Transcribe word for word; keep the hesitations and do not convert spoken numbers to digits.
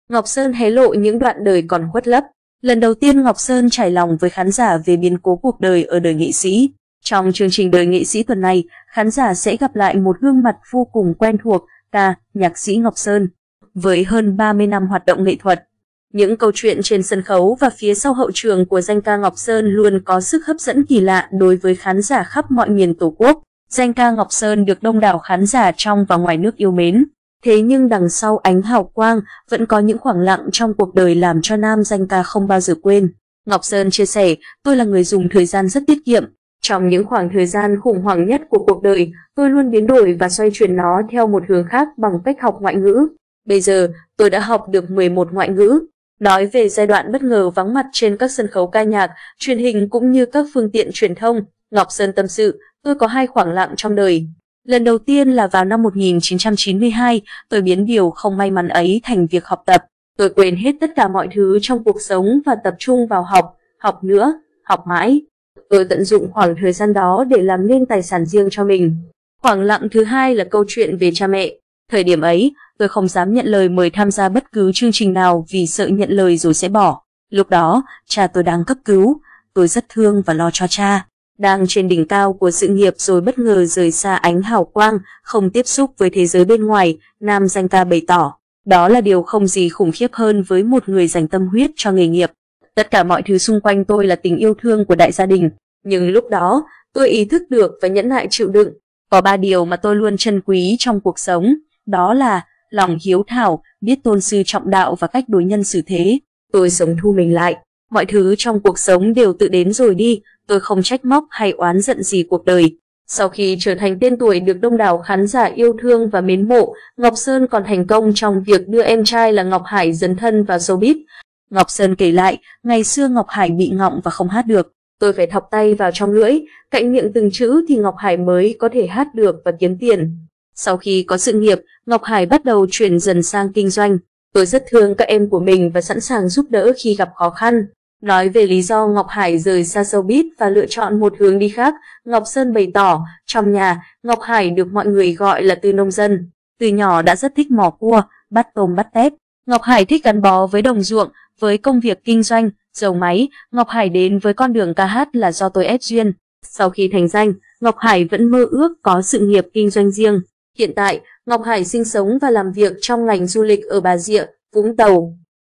Ngọc Sơn hé lộ những đoạn đời còn khuất lấp. Lần đầu tiên Ngọc Sơn trải lòng với khán giả về biến cố cuộc đời ở đời nghệ sĩ. Trong chương trình Đời Nghệ Sĩ tuần này, khán giả sẽ gặp lại một gương mặt vô cùng quen thuộc, ca, nhạc sĩ Ngọc Sơn. Với hơn ba mươi năm hoạt động nghệ thuật, những câu chuyện trên sân khấu và phía sau hậu trường của danh ca Ngọc Sơn luôn có sức hấp dẫn kỳ lạ đối với khán giả khắp mọi miền Tổ quốc. Danh ca Ngọc Sơn được đông đảo khán giả trong và ngoài nước yêu mến. Thế nhưng đằng sau ánh hào quang vẫn có những khoảng lặng trong cuộc đời làm cho nam danh ca không bao giờ quên. Ngọc Sơn chia sẻ, tôi là người dùng thời gian rất tiết kiệm. Trong những khoảng thời gian khủng hoảng nhất của cuộc đời, tôi luôn biến đổi và xoay chuyển nó theo một hướng khác bằng cách học ngoại ngữ. Bây giờ, tôi đã học được mười một ngoại ngữ. Nói về giai đoạn bất ngờ vắng mặt trên các sân khấu ca nhạc, truyền hình cũng như các phương tiện truyền thông, Ngọc Sơn tâm sự, tôi có hai khoảng lặng trong đời. Lần đầu tiên là vào năm một nghìn chín trăm chín mươi hai, tôi biến điều không may mắn ấy thành việc học tập. Tôi quên hết tất cả mọi thứ trong cuộc sống và tập trung vào học, học nữa, học mãi. Tôi tận dụng khoảng thời gian đó để làm nên tài sản riêng cho mình. Khoảng lặng thứ hai là câu chuyện về cha mẹ. Thời điểm ấy, tôi không dám nhận lời mời tham gia bất cứ chương trình nào vì sợ nhận lời rồi sẽ bỏ. Lúc đó, cha tôi đang cấp cứu, tôi rất thương và lo cho cha. Đang trên đỉnh cao của sự nghiệp rồi bất ngờ rời xa ánh hào quang, không tiếp xúc với thế giới bên ngoài, nam danh ca bày tỏ. Đó là điều không gì khủng khiếp hơn với một người dành tâm huyết cho nghề nghiệp. Tất cả mọi thứ xung quanh tôi là tình yêu thương của đại gia đình. Nhưng lúc đó, tôi ý thức được và nhẫn nại chịu đựng. Có ba điều mà tôi luôn trân quý trong cuộc sống. Đó là lòng hiếu thảo, biết tôn sư trọng đạo và cách đối nhân xử thế. Tôi sống thu mình lại. Mọi thứ trong cuộc sống đều tự đến rồi đi. Tôi không trách móc hay oán giận gì cuộc đời. Sau khi trở thành tên tuổi được đông đảo khán giả yêu thương và mến mộ, Ngọc Sơn còn thành công trong việc đưa em trai là Ngọc Hải dấn thân vào showbiz. Ngọc Sơn kể lại, ngày xưa Ngọc Hải bị ngọng và không hát được. Tôi phải thọc tay vào trong lưỡi, cạnh miệng từng chữ thì Ngọc Hải mới có thể hát được và kiếm tiền. Sau khi có sự nghiệp, Ngọc Hải bắt đầu chuyển dần sang kinh doanh. Tôi rất thương các em của mình và sẵn sàng giúp đỡ khi gặp khó khăn. Nói về lý do Ngọc Hải rời xa showbiz và lựa chọn một hướng đi khác, Ngọc Sơn bày tỏ, trong nhà, Ngọc Hải được mọi người gọi là Tư nông dân. Từ nhỏ đã rất thích mò cua, bắt tôm bắt tép. Ngọc Hải thích gắn bó với đồng ruộng, với công việc kinh doanh, dầu máy. Ngọc Hải đến với con đường ca hát là do tôi ép duyên. Sau khi thành danh, Ngọc Hải vẫn mơ ước có sự nghiệp kinh doanh riêng. Hiện tại, Ngọc Hải sinh sống và làm việc trong ngành du lịch ở Bà Rịa, Vũng Tàu.